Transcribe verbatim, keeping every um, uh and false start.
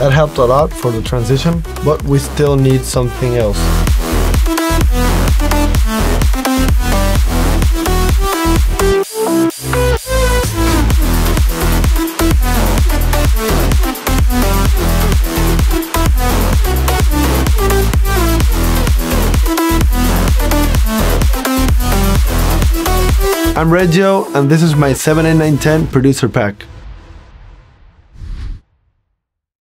That helped a lot for the transition, but we still need something else. I'm Reggio, and this is my seven eight nine ten producer pack.